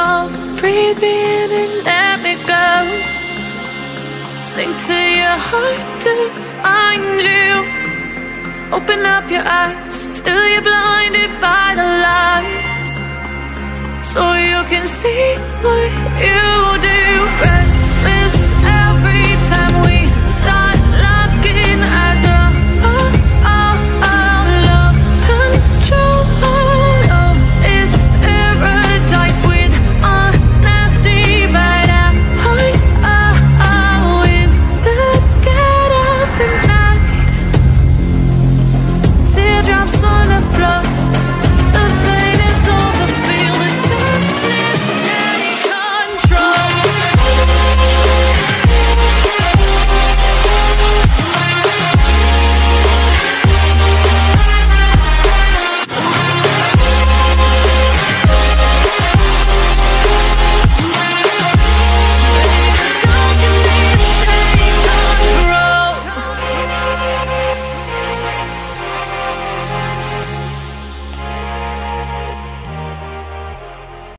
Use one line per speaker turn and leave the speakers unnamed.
song. Breathe me in and let me go. Sink to your heart to find you. Open up your eyes till you're blinded by the lies, so you can see what you do.